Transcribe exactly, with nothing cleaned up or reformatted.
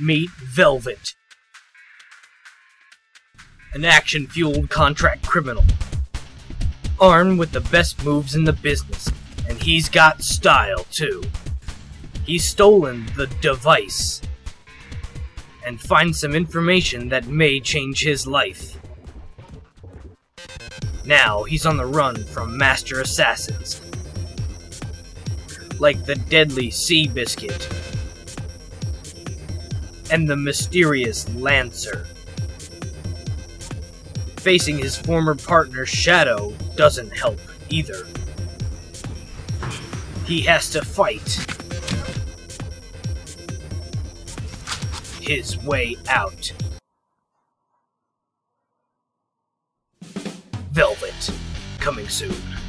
Meet Velvet, an action-fueled contract criminal, armed with the best moves in the business, and he's got style too. He's stolen the device and finds some information that may change his life. Now he's on the run from master assassins like the deadly Seabiscuit and the mysterious Lancer. Facing his former partner Shadow doesn't help either. He has to fight his way out. Velvet, coming soon.